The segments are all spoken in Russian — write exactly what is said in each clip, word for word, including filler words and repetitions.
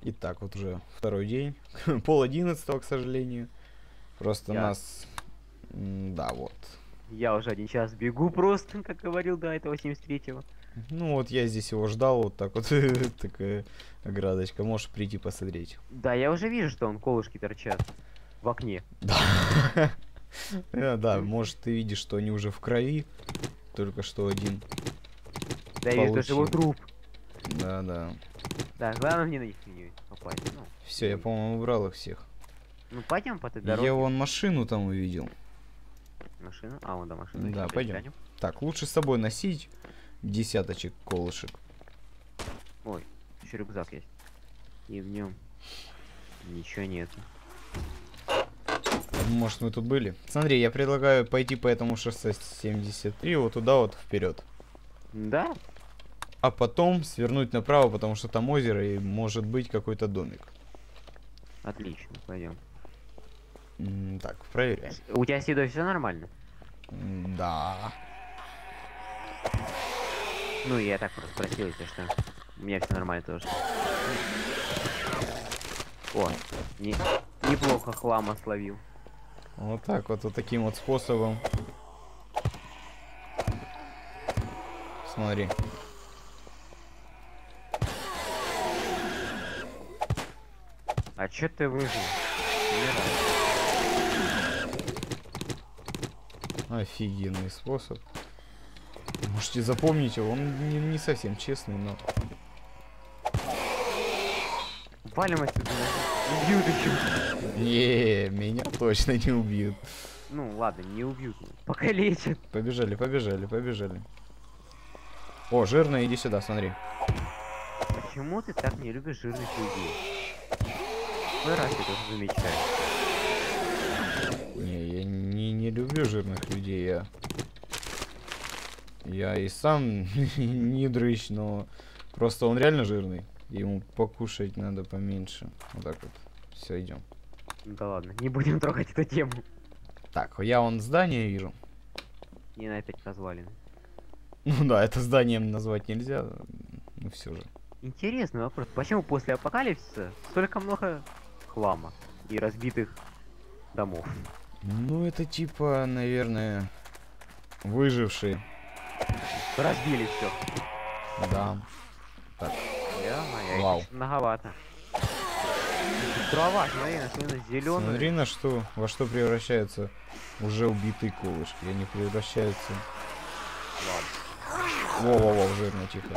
Итак, вот уже второй день. Пол одиннадцатого, к сожалению. Просто Я. нас... Да, вот. Я уже один час бегу просто, как говорил до этого семьдесят третьего. Ну вот я здесь его ждал, вот так вот. Такая оградочка. Можешь прийти посмотреть. Да, я уже вижу, что он колышки торчат в окне. Да. Да, может ты видишь, что они уже в крови. Только что один. Да, я вижу даже его труп. Да, да. Да, главное мне на них не попасть. Ну, Все, я, по-моему, убрал их всех. ну пойдем по этой дороге. Я вон машину там увидел. Машину? А, вон да, машину. Да, пойдем. Так, лучше с собой носить десяточек колышек. Ой, еще рюкзак есть. И в нем ничего нет. Может, мы тут были? Смотри, я предлагаю пойти по этому шоссе семьдесят три, вот туда вот вперед. Да? А потом свернуть направо, потому что там озеро и может быть какой-то домик. Отлично, пойдем. М, так, проверяем. У тебя с едой все нормально? М, Да. Ну, я так просто спросил, если что. У меня все нормально тоже. О, не, неплохо хлама словил. Вот так вот, вот таким вот способом. Смотри. А чё ты выжил? Офигенный способ. Можете запомнить его, он не, не совсем честный, но... Валим отсюда. Убьют еще. Не, меня точно не убьют. Ну ладно, не убьют. Покалечат. Побежали, побежали, побежали. О, жирная, иди сюда, смотри. Почему ты так не любишь жирных людей? Первый раз я тоже замечаю. Не, я не, не люблю жирных людей, я... Я и сам не дрыщ, но просто он реально жирный. Ему покушать надо поменьше. Вот так вот. Все, идем. Да ладно, не будем трогать эту тему. Так, я вон здание вижу. Не на опять развалины. Ну да, это зданием назвать нельзя, ну все же. Интересный вопрос. Почему после апокалипсиса столько много хлама и разбитых домов? Ну это типа, наверное, выжившие. Разбили все. Да. Так. Я Вау. Многовато. Трава, смотри, на зеленую. Смотри на что, во что превращаются уже убитые колышки. Они превращаются. Ладно. Во-во-во, жирно, тихо.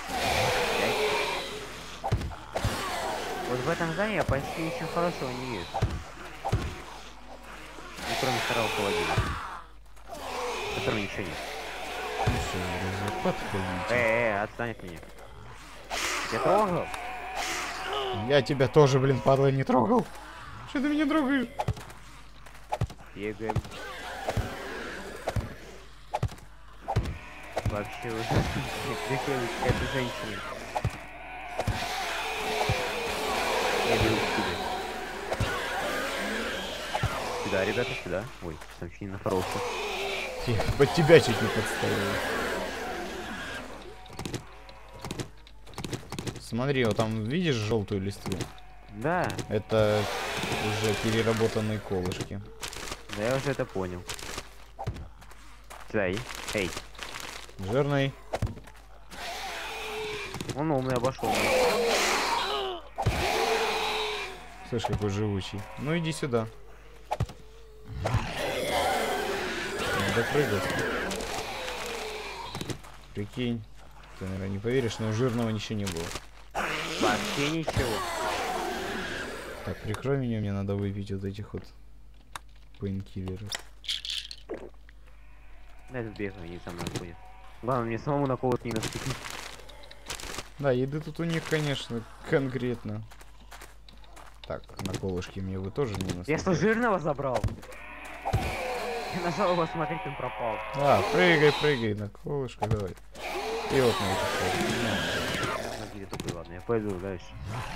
Вот в этом здании я почти ничего хорошего не вижу. Ну, кроме второго холодильника. В котором ничего нет. Подходите. Э, э, отстань от меня. Я трогал? Я тебя тоже, блин, падла, не трогал. Что ты меня трогаешь? Бегаем. Вообще уже какая-то женщина. Я беру сюда. Сюда, ребята, сюда. Ой, там чуть не напоролся. Я под тебя чуть не подставил. Смотри, вот там видишь желтую листву? Да. Это уже переработанные колышки. Да я уже это понял. Сюда, и. Эй. Жирный. Он умный обошел. Слышь, какой живучий. Ну иди сюда. Надо прыгать. Прикинь. Ты, наверное, не поверишь, но у жирного ничего не было. Вообще ничего. Так, прикрой меня, мне надо выпить вот этих вот пейнкиллеров. Да, этот бегаю, не со мной будет. Главное, мне самому на колот не наступить. Да, еды тут у них, конечно, конкретно. Так, на колышки мне вы тоже не наступили. Я что, жирного забрал? Я нажал его смотреть, он пропал. А, прыгай, прыгай на колышко, давай. И вот на этих. Смотри, тупый, ладно, я пойду дальше.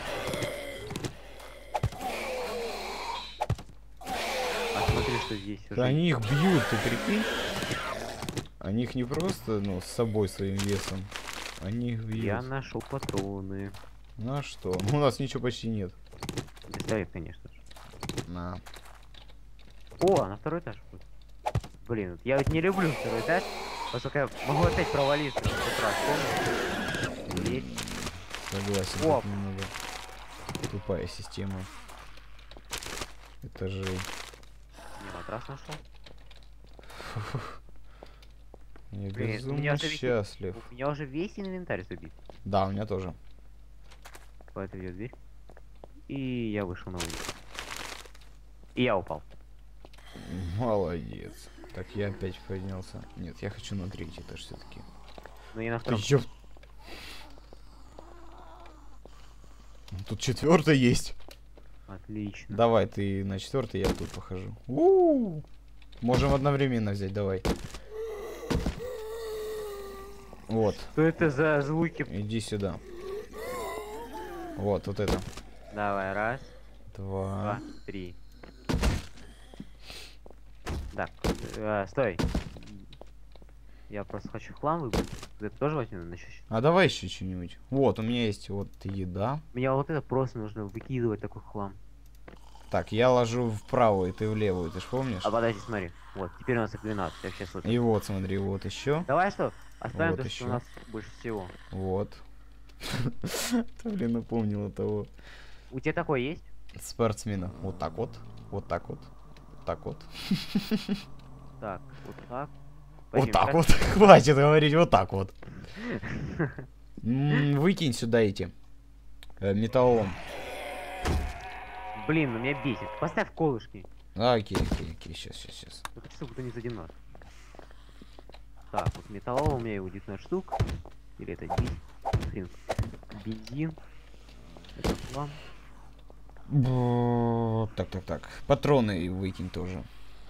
А смотри, что здесь уже. Да они их бьют, ты прикинь? Они их не просто, ну, с собой своим весом. Они их бьют. Я нашел патроны. Ну а что? У нас ничего почти нет. Пистолет, конечно же. На. О, на второй этаж. Блин, вот я вот не люблю второй этаж, поскольку я могу опять провалиться в этот раз, помнишь? Дверь. Согласен, О. тут немного тупая система этажей. Не, матрас нашел. Я Блин, у безумно меня уже весь- счастлив. У меня уже весь инвентарь забит. Да, у меня тоже. Куда-то идет дверь. И я вышел на улицу. И я упал. Молодец. Так, я опять поднялся. Нет, я хочу на третий этаж все-таки. Но я на Ты втором. чё? Тут четвертый есть. Отлично. Давай, ты на четвертый, я тут похожу. У-у-у. Можем одновременно взять, давай. Вот, Что это за звуки? иди сюда. Вот, вот это. Давай, раз, Два. два, три. Так, э, стой. Я просто хочу хлам выбрать. Это тоже возьму на счет. А давай еще что-нибудь. Вот, у меня есть вот еда. Мне вот это просто нужно выкидывать такой хлам. Так, я ложу вправо, и ты в левую, ты ж помнишь? А подожди, смотри. Вот, теперь у нас их двенадцать. Я сейчас вот. И вот, смотри, вот еще. Давай что? Оставим Вот то, еще. что у нас больше всего. Вот. Ты, блин, напомнила того У тебя такой есть? спортсмена. Вот так вот. Вот так вот. Так вот. Так, вот так. Вот Подожди, так как- вот. Хватит говорить вот так вот. М, Выкинь сюда эти. э, Металлолом. Блин, ну меня бесит. Поставь колышки. А, окей, окей, окей, сейчас, сейчас, сейчас. Это штука-то не за одиннадцать. Так, вот металлолом у меня его девятнадцать штук. Или это десять. Хрен. Бензин. Это хлам. Бу- Так, так, так. Патроны выкинь тоже.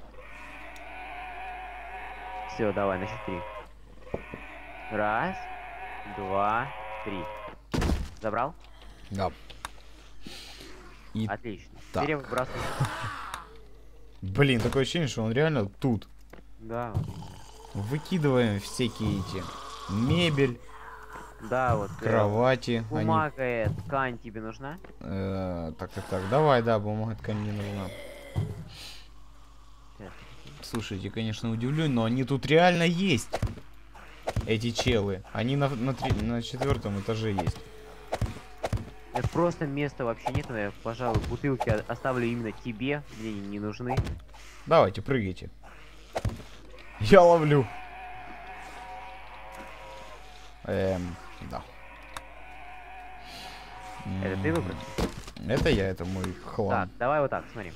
Все, давай, на счет три. Раз, два, три. Забрал? Да. И, Отлично. так. Теперь я выбрасываю. блин, такое ощущение, что он реально тут. Да. Выкидываем всякие эти. Мебель, Да, вот. э, кровати. Они... Бумага, э, ткань тебе нужна? э, так, так, так. Давай, да, бумага ткань мне нужна. Сейчас. Слушайте, конечно, удивлен, но они тут реально есть. Эти челы. Они на, на, три- на четвертом этаже есть. Это просто места вообще нет, но я, пожалуй, бутылки о- оставлю именно тебе, мне они не нужны. Давайте, прыгайте. Я ловлю. Эм, да. Это ты М, выбрал? Это я, это мой хлам. Так, давай вот так, смотри.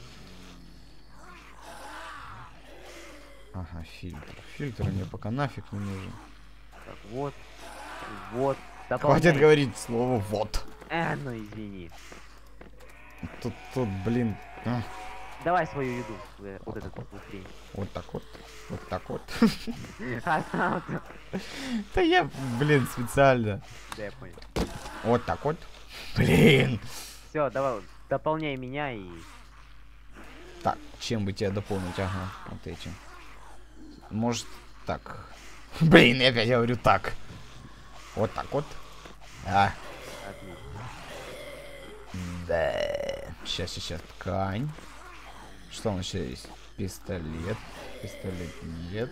Ага, фильтр. Фильтр мне пока нафиг не нужен. Так, вот. Вот. Хватит Дополняй. говорить слово вот. Э, ну извини. Тут, тут, блин. а, Давай свою еду. э, Вот этот вот хрень. Вот так вот. Вот так вот. А сам-то- Да я, блин, специально. Да, я понял. Вот так вот. Блин. Все, давай, вот, дополняй меня и... Так, чем бы тебя дополнить? Ага, вот этим. Может, так. Блин, я опять говорю так. Вот так вот. А, Отлично. да. Сейчас, сейчас, ткань. Что у нас еще есть? Пистолет. Пистолет нет.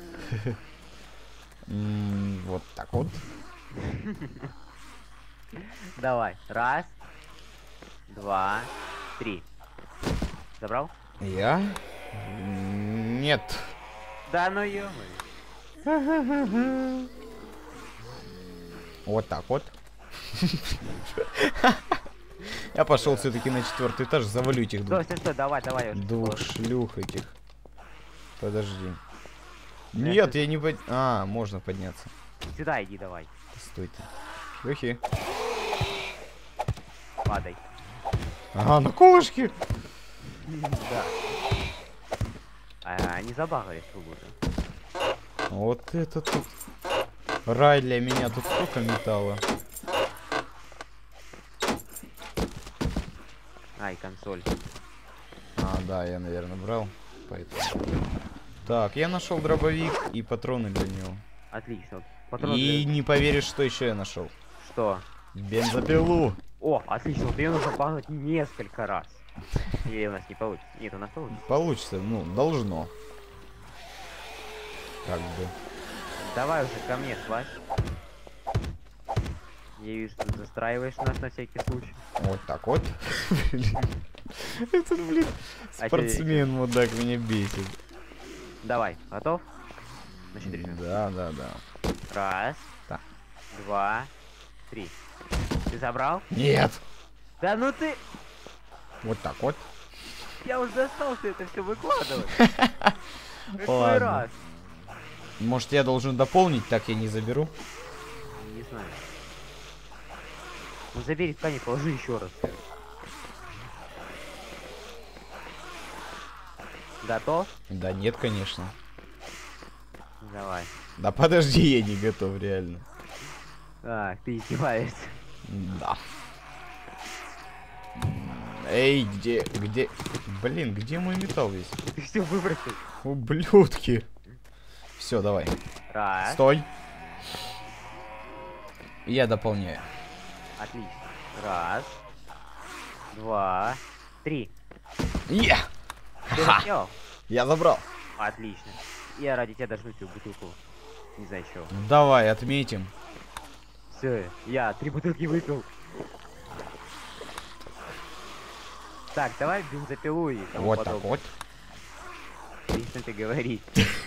М, Вот так вот. Давай. Раз, два, три. Забрал? Я? М, Нет. Да ну ё Вот так вот. Я пошел все-таки на четвертый этаж, завалю этих Стой, двух, стой, стой, давай, давай. я уже двух положу. шлюх этих. Подожди. Я Нет, щас- я не под... А, можно подняться. Сюда иди, давай. Стойте. Шлюхи. Падай. Ага, на колышке. Да. А, они забагались уже. Вот это тут. Рай для меня, тут столько металла. Ай, консоль. А, да, я, наверное, брал. Поэтому. Так, я нашел дробовик и патроны для него. Отлично. Вот патроны И для- не поверишь, что еще я нашел. Что? Бензопилу. О, отлично, вот ее нужно багнуть несколько раз. Или у нас не получится? Нет, у нас получится. Получится, ну, должно. Как бы. Давай уже ко мне, слазь. Я вижу, что ты застраиваешь нас на всякий случай. Вот так вот. Этот, блин, спортсмен, мудак, меня бесит. Давай, готов? На четыре. Да, да, да. Раз, Так. два, три. Ты забрал? Нет. Да ну ты... Вот так вот. Я уже остался это все выкладывать. Какой Ладно. раз? Может, я должен дополнить, так я не заберу? Не знаю. Ну забери ткани, положи еще раз. Готов? Да нет, конечно. Давай. Да подожди, я не готов, реально. Так, ты издеваешься. Да. Эй, где, где... Блин, где мой металл весь? Ты все выбросил. Ублюдки. Все, давай. Раз. Стой. Я дополняю. Отлично. Раз. Два. Три. Я! Ты Ха! сделал? Я забрал. Отлично. Я ради тебя дожму тебе бутылку. Не знаю чего. Давай, отметим. Все, я три бутылки выпил. Так, давай бензопилу и тому Вот так подобное. вот. Перестань ты говорить.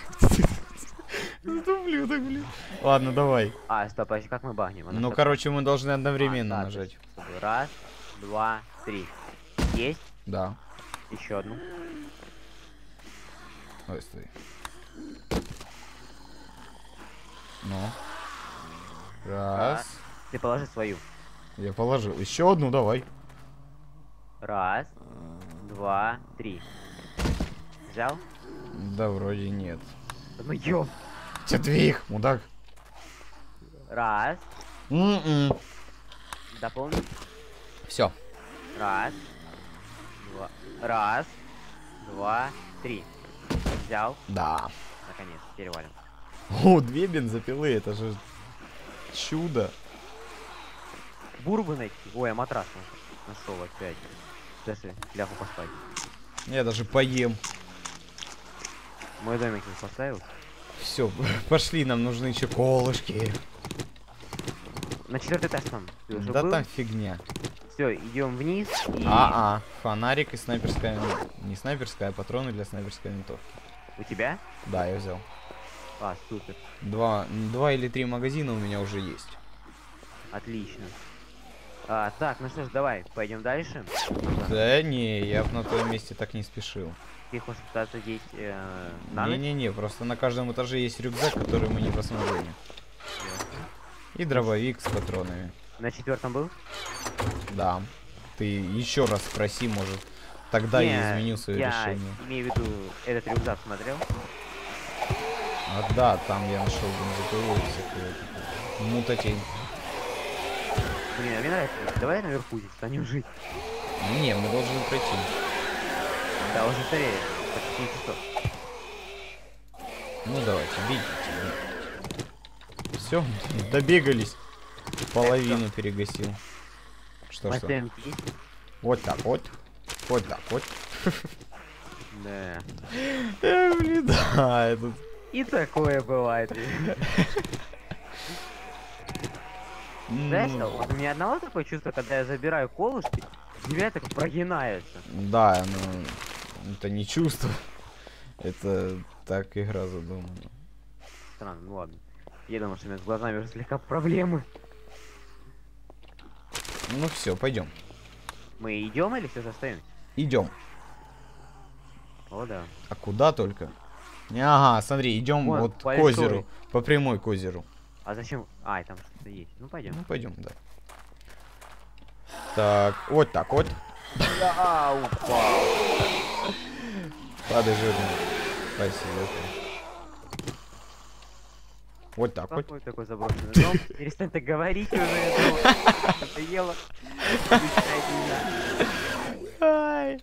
Это ублюдок, блин. Ладно, давай. А, стоп, а как мы багнем? Она Ну, стоп. короче, мы должны А, одновременно да, нажать. точно, чтобы раз, два, три. Есть? Да. Еще одну. Ой, стой. Ну. Раз. Ты положи свою. Я положил. Еще одну, давай. Раз, два, три. Взял? Да, вроде нет. Да ну ёб. Че двих, мудак? Раз. М-м. Дополни. Все. Раз. Два. Раз. Два. Три. Взял. Да. Наконец, перевалим. О, две бензопилы, это же чудо. Бурбы найти. Ой, а матрас нашел опять. Даже ляху поспать. Я даже поем. Мой домик не поставил. Все, пошли, нам нужны еще колышки. На четвертый этаж там. Ты уже Да был? там фигня. Все, идем вниз. И... А-а, фонарик и снайперская... Не снайперская, а патроны для снайперской винтовки. У тебя? Да, я взял. А, супер. Два, два или три магазина у меня уже есть. Отлично. А, так, ну что ж, давай, пойдем дальше. Да не, я б на твоем месте так не спешил. Ты хочешь пытаться здесь э, на ночь? Не-не-не, просто на каждом этаже есть рюкзак, который мы не посмотрели. И дробовик с патронами. На четвертом был? Да. Ты еще раз спроси, может, тогда Не, я изменю свое я решение. имею в виду, этот рюкзак смотрел? А, да, там я нашел бензопилу и всякую такую мутатень. Блин, а мне нравится. Давай наверху здесь станем жить. Не, мы должны пройти. Да, уже скорее. Почти семь часов. Ну давайте, бегите. Все, добегались. Половину перегасил. Что, что? Мастер-эмки есть? Вот так вот. Вот так вот. Да. Э, блин, да, это... И такое бывает. Знаешь, Ну, вот у меня одного такое чувство, когда я забираю колышки, земля так прогинается. да, ну, это не чувство. Это так игра задумана. Странно, ну ладно. Я думал, что у меня с глазами уже слегка проблемы. Ну все, пойдем. Мы идем или все же остаемся? Идем. О, да. А куда только? Ага, смотри, идем Вон, вот к большой. озеру. По прямой к озеру. А зачем? А, и там что-то есть. Ну пойдем. Ну пойдем, да. Так, вот так вот. А, упал. Падай, жирный. Спасибо. Вот так вот. Какой такой заброшенный дом? Перестань так говорить уже, я думаю. Надоело. Ай.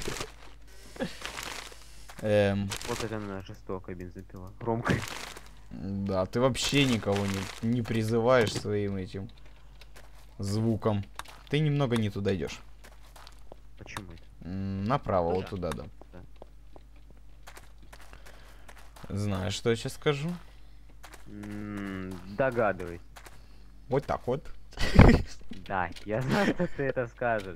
Эм, Вот это она жестокая бензопила. Громкая. Да, ты вообще никого не, не призываешь своим этим звуком. Ты немного не туда идешь. Почему это? Направо, Туда? вот туда, да. Да. Знаешь, что я сейчас скажу? М, Догадываюсь. Вот так вот. Да, я знаю, что ты это скажешь.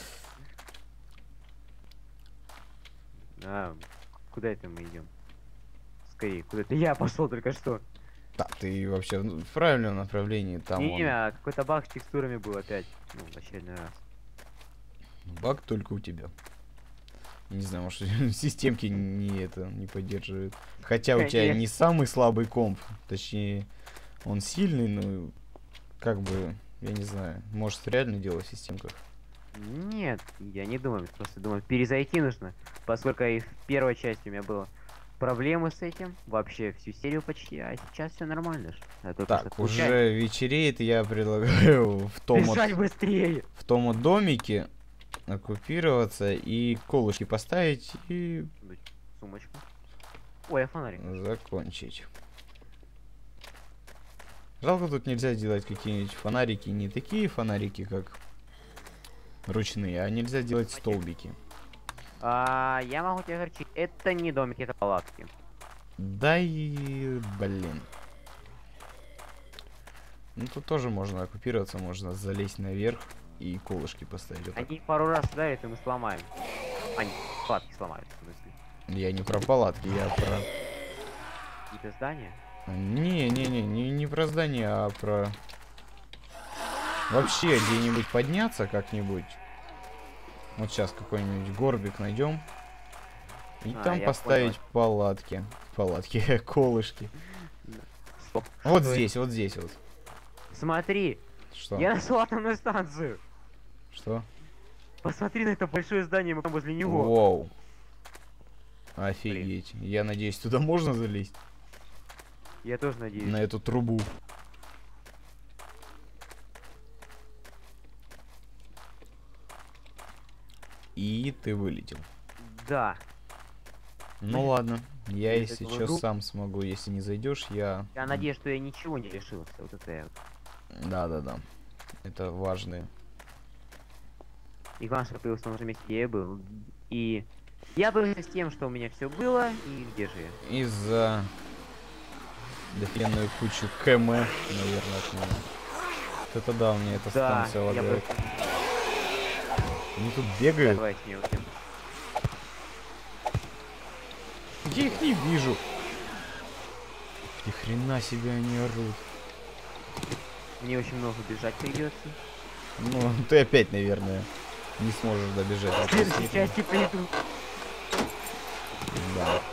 А, куда это мы идем? Скорее, куда это я пошел только что. Да, ты вообще в правильном направлении. Там Не, он. не, а какой-то баг с текстурами был опять. Ну, в очередной раз. Баг только у тебя. Не знаю, может, системки не это не поддерживают. Хотя у тебя Конечно. не самый слабый комп. Точнее, он сильный, но как бы, я не знаю. Может, реально дело в системках. Нет, я не думаю, просто думаю, перезайти нужно, поскольку и в первой части у меня было проблемы с этим, вообще всю серию почти, а сейчас все нормально же. Я только что Так, получаю. уже вечереет, я предлагаю в том вот, Бежать быстрее! в том вот домике оккупироваться и колышки поставить и Сумочку. Ой, а фонарик. закончить. Жалко, тут нельзя делать какие-нибудь фонарики, не такие фонарики, как ручные, а нельзя делать столбики. А, я могу тебе говорить, это не домики, это палатки. Да и, блин. Ну тут тоже можно оккупироваться, можно залезть наверх и колышки поставить. Вот так. Они пару раз ударят, и мы сломаем. Они палатки сломают, в смысле. Я не про палатки, я про... Какие-то здания? Не-не-не, не, не про здание, а про... Вообще где-нибудь подняться как-нибудь. Вот сейчас какой-нибудь горбик найдем. И А, там я поставить понял. палатки. Палатки, колышки. Стоп. Вот Что здесь, вот здесь вот. это? Смотри, Что? я нашел атомную станцию. Что? Посмотри на это большое здание, мы возле него. Воу. Офигеть. Я надеюсь, туда можно залезть? Я тоже надеюсь. На эту трубу. И ты вылетел. Да. Ну ладно. Я, Я если этого что, жду. сам смогу. Если не зайдешь, я... Я надеюсь, что я ничего не лишился. Вот это я. Да-да-да. Это важные. И главное, что появился на том же месте, где я был. И я был с тем, что у меня все было, и где же я? Из-за дофигенную кучу КМ, наверное, от меня. Вот это да, у меня эта Да, станция я лагает. бы... Они тут бегают. Давай с ней уйдем. Я их не вижу. Ни хрена себе они орут. Мне очень много бежать придется. Ну, ты опять, наверное, не сможешь добежать. В от следующей этих. части приду. Да.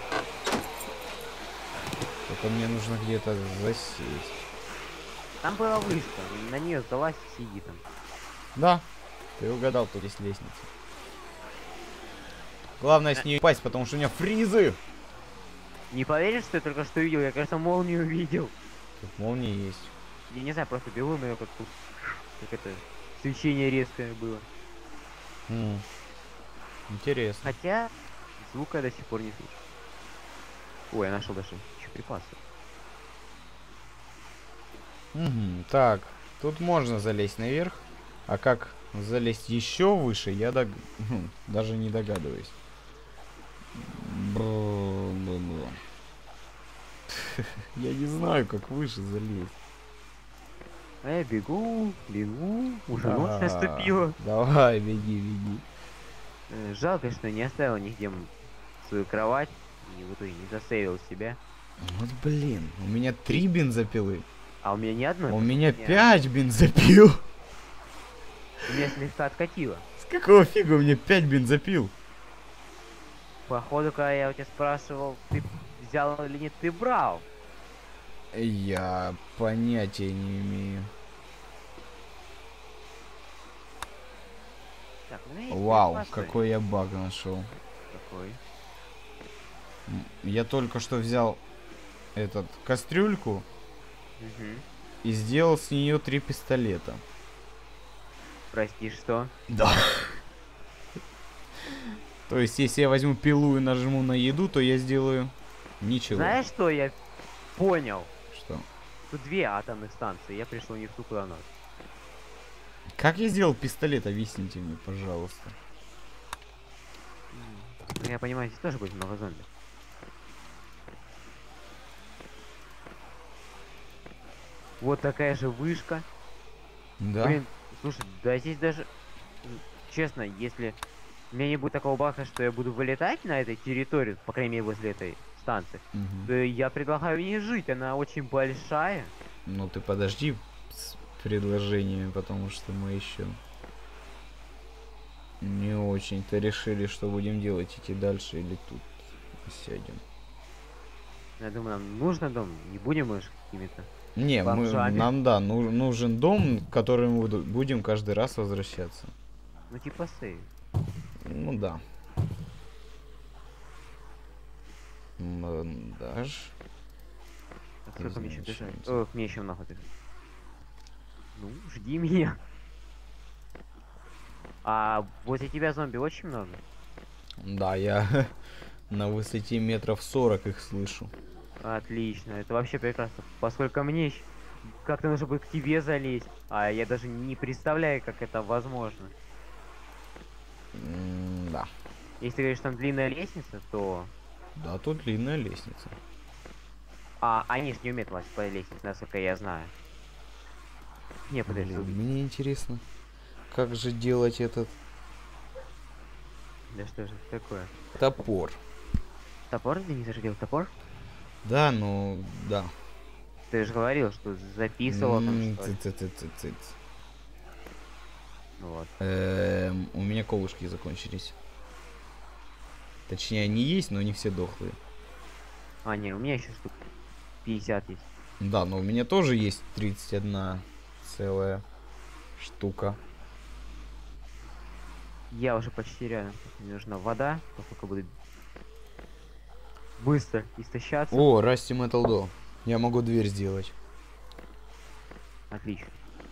Только мне нужно где-то засесть. Там была вышка, на нее залазь и сиди там. Да, ты угадал, тут есть лестница. Главное с ней упасть, потому что у меня фризы. Не поверишь, что я только что видел? Я, кажется, молнию видел. Тут молния есть. Я не знаю, просто бегу, но как тут... Как это... Свечение резкое было. М. Интересно. Хотя... Звука я до сих пор не слышу. Ой, я нашел даже еще припасы. Мгм, так, тут можно залезть наверх, а как залезть еще выше, я дог... хм, даже не догадываюсь. Бу-бу-бу. Я не знаю, как выше залезть. А я бегу, бегу, уже ночь А, наступила. Давай, беги, беги. Э, Жалко, что не оставил нигде м- свою кровать и в итоге не засейвил себя. Вот блин, у меня три бензопилы. А у меня ни одной. У меня не- пять бензопил. У меня слегка откатило. С какого фига у меня пять бензопил? Походу, когда я у тебя спрашивал, ты взял или нет, ты брал. Я понятия не имею. Так, у меня есть Вау, припасы. какой я баг нашел. Какой? М, Я только что взял этот кастрюльку Мгм. и сделал с нее три пистолета. Прости, что? Да. То есть, если я возьму пилу и нажму на еду, то я сделаю ничего. Знаешь, что я понял. Что? Тут две атомных станции, я пришел не в ту, куда надо. Как я сделал пистолет? Объясните мне, пожалуйста. Ну, я понимаю, здесь тоже будет много зомби. Вот такая же вышка. Да? Блин, слушай, да здесь даже... м, Честно, если у меня не будет такого баха, что я буду вылетать на этой территории, по крайней мере возле этой станции, Мгм. то я предлагаю не жить, она очень большая. Ну ты подожди с предложениями, потому что мы еще не очень-то решили, что будем делать, идти дальше или тут сядем. Я думаю, нам нужно дом, не будем мы ж какими-то. Не, мы, Бомжами. нам да, ну- нужен дом, к которому буду- будем каждый раз возвращаться. Ну типа сейв. Ну да. Мандаж. Так, сколько мне еще бежать? Изначально. Ох, мне еще много бежать. Ну, жди меня. А возле тебя зомби очень много? Да, я на высоте метров сорок их слышу. Отлично, это вообще прекрасно. Поскольку мне щ- как-то нужно будет к тебе залезть, а я даже не представляю, как это возможно. М, Да. Если ты говоришь, там длинная лестница, то... Да, тут длинная лестница. А они ж не умеют лазить по лестнице, насколько я знаю. Не, подожди, Блин, убить. мне интересно, как же делать этот Да что же это такое? топор. Топор? Ты не заждел топор? Да, ну, да. Ты же говорил, что записывал там М, что ли. цы-цы-цы-цы-цы. Ну вот. Эм, У меня колышки закончились. Точнее, они есть, но не все дохлые. А, не, у меня еще штук пятьдесят есть. Да, но у меня тоже есть тридцать одна целая штука. Я уже почти рядом. Мне нужна вода, поскольку буду быстро истощаться. О, Расти Metal Doll. Я могу дверь сделать. Отлично.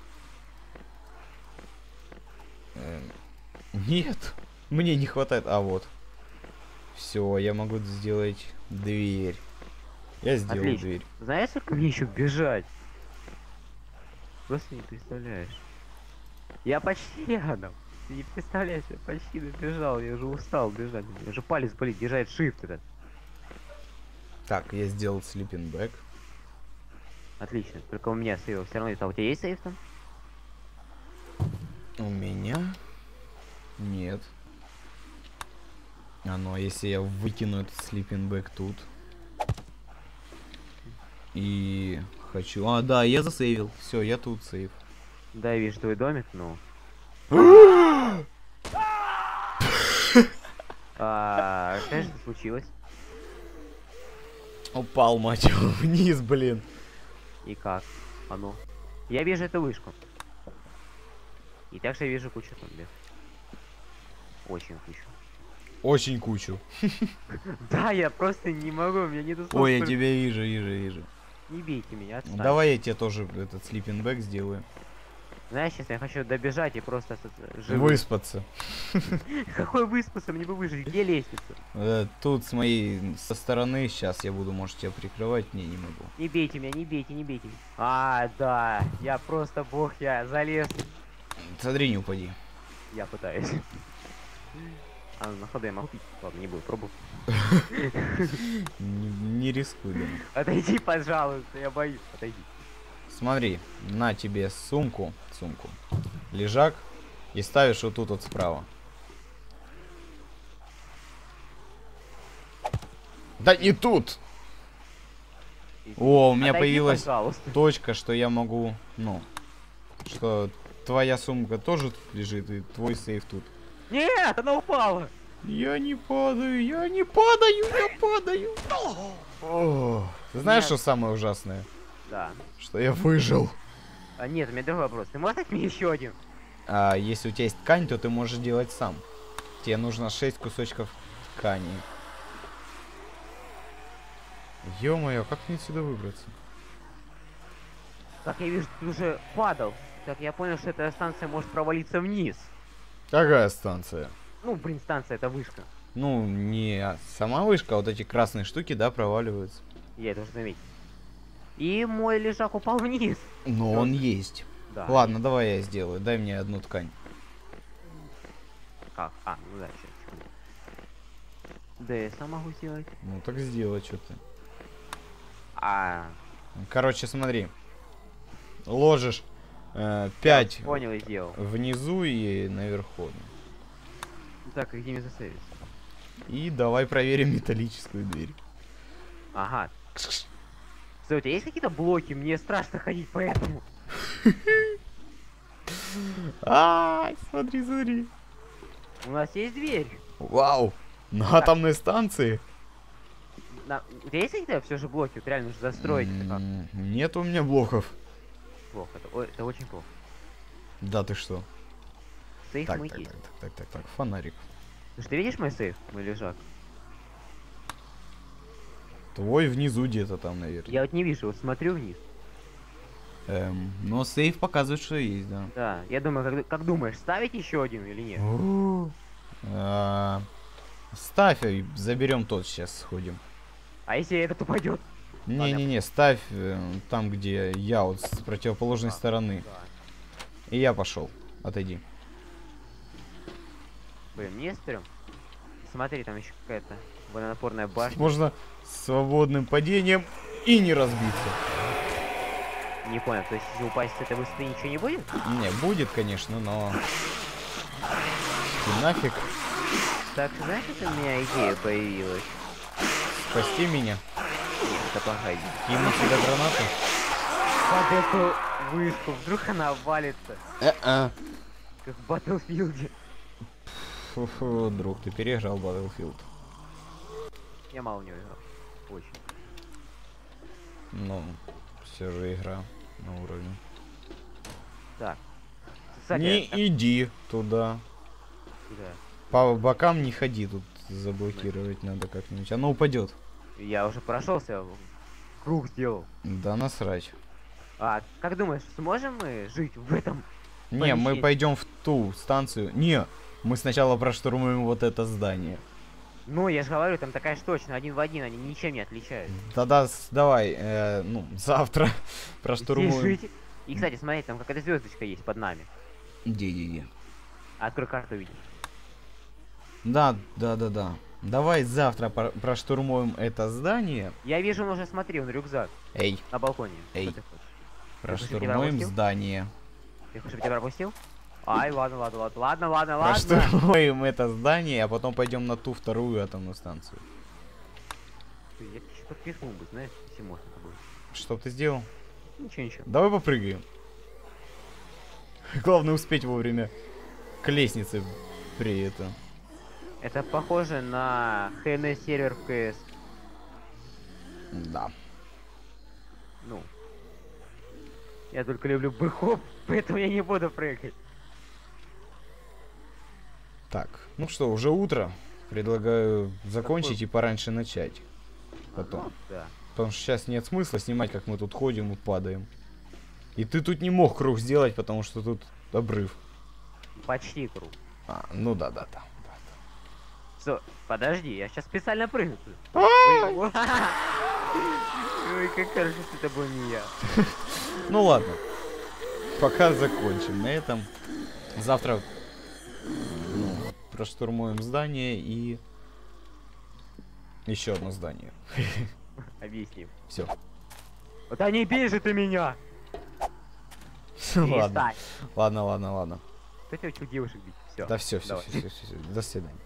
Эм, Нет, мне не хватает. А вот. Все, я могу сделать дверь. Я сделал Отлично. дверь. Знаешь, сколько мне еще бежать? Просто не представляешь. Я почти рядом. Ты не представляешь, я почти добежал, я уже устал бежать. У меня уже палец болит, держать shift этот. Так, я сделал sleeping bag. Отлично. Только у меня сейв все равно есть. А у тебя есть сейв там? У меня нет. А ну, а если я выкину этот sleeping bag тут и хочу... А, да, я засейвил. Все, я тут сейв. Да, я вижу твой домик, но... А, что же случилось? Упал, мать его, вниз, блин. И как? А ну. Я вижу эту вышку. И также я вижу кучу зомби. Очень кучу. Очень кучу. Да, я просто не могу, у меня нету слов. Ой, я сколько- тебя вижу, вижу, вижу. Не бейте меня, отстань. Давай я тебе тоже этот sleeping bag сделаю. Знаешь, если я хочу добежать и просто с- живым. Выспаться. Какой выспаться, мне бы выжить, где лестница? Э, Тут с моей со стороны сейчас я буду, может, тебя прикрывать. Не, не могу. Не бейте меня, не бейте, не бейте. А, да, я просто бог, я залез. Смотри, не упади. Я пытаюсь. А, на ходу я могу пить? Ладно, не буду, пробую. Не, не рискуй, да. Отойди, пожалуйста, я боюсь. Отойди. Смотри, на тебе сумку, сумку, лежак и ставишь вот тут вот справа. Да не тут! О, у меня Отойди, появилась пожалуйста. точка, что я могу, ну, что твоя сумка тоже тут лежит и твой сейф тут. Нет, она упала. Я не падаю, я не падаю, я падаю. О, ты знаешь, Нет. что самое ужасное? Да. Что я выжил. А нет, у меня другой вопрос. Ты можешь дать мне еще один? А если у тебя есть ткань, то ты можешь делать сам. Тебе нужно шесть кусочков ткани. Ё-моё, как мне отсюда выбраться? Как я вижу, ты уже падал. Так я понял, что эта станция может провалиться вниз. Какая станция? Ну, блин, станция, это вышка. Ну, не сама вышка, а вот эти красные штуки, да, проваливаются. Я это уже заметил. И мой лежак упал вниз. Но он есть. Да. Ладно, давай я сделаю. Дай мне одну ткань. Как? А, ну да, сейчас. Да, я сам могу сделать. Ну так сделай, что ты. А, Короче, смотри. Ложишь э, пять понял и сделал. внизу и наверху. Так, и где мне засейвиться? И давай проверим металлическую дверь. Ага. Стой, у тебя есть какие-то блоки? Мне страшно ходить по этому. А, смотри, смотри. У нас есть дверь. Вау. На атомной станции? На... У тебя есть какие-то все же блоки? Вот реально нужно застроить это как? М, Нет у меня блоков. Плохо. Это, ой, это очень плохо. Да ты что? Сейф Так, мой так, есть. так, так, так, так, так, фонарик. Слушай, ты видишь мой сейф? Мой лежак? Твой внизу где-то там, наверное. Я вот не вижу, вот смотрю вниз. Эм, но сейф показывает, что есть, да. Да, я думаю, как, как думаешь, ставить еще один или нет? О, а, ставь, и заберем тот, сейчас сходим. А если этот упадет? Не-не-не, ставь э, там, где я, вот с противоположной А, стороны. Да. И я пошел. Отойди. Блин, не прям. Смотри, там еще какая-то водонапорная башня. Можно свободным падением и не разбиться. Не понял, то есть если упасть с этой высоты ничего не будет? Не, будет, конечно, но... И нафиг Так, знаешь, это у меня идея появилась. спасти меня. Нет, это погоди. Кинуть сюда гранату. Под эту вышку, вдруг она валится, Э-э. как в Battlefield. Фу-фу, друг, ты переиграл Battlefield. Я мало в него играл. Очень. Ну, все же игра на уровне. Так. Кстати, Не а- иди туда. да. По бокам не ходи, тут заблокировать надо как-нибудь. Оно упадет. Я уже прошелся, круг сделал. Да насрать. А как думаешь, сможем мы жить в этом? Не, мы Помещение. пойдем в ту станцию. Не, мы сначала проштурмуем вот это здание. Ну, я же говорю, там такая же точно, один в один, они ничем не отличаются. Тогда с- давай, э, ну, завтра Здесь проштурмуем. жить. И, кстати, смотри, там какая-то звездочка есть под нами. Где-где-где? Открой карту, видишь. Да, да, да, да. Давай завтра про- проштурмуем это здание. Я вижу, он уже, смотри, он рюкзак Эй, на балконе. Эй. Что ты хочешь? проштурмуем пропустил? здание. Ты хочешь, чтобы тебя пропустил? Ай, ладно, ладно, ладно, ладно, ладно, ладно. Проштурмуем это здание, а потом пойдем на ту вторую атомную станцию. Я еще подпихнул бы, знаешь, если можно это будет. Что ты сделал? Ничего, ничего. Давай попрыгаем. Главное успеть вовремя к лестнице при этом. Это похоже на ХН сервер в КС. Да. Ну. Я только люблю бэкоп, поэтому я не буду прыгать. Так, ну что, уже утро. Предлагаю закончить и пораньше начать. Потом. Ага, да. Потому что сейчас нет смысла снимать, как мы тут ходим и падаем. И ты тут не мог круг сделать, потому что тут обрыв. Почти круг. А, ну да, да, да. Всё, подожди, я сейчас специально прыгну. А! Ой, Ой, как хорошо, что это был не я. Ну ладно. Пока закончим на этом. Завтра ну, проштурмуем здание и еще одно здание. Объясним. Все. Вот они бежит ты меня! Ладно. Перестань. Ладно, ладно, ладно. Кто тебя учил девушек бить? Все. Да все, все, Давай. все, все, все. До свидания.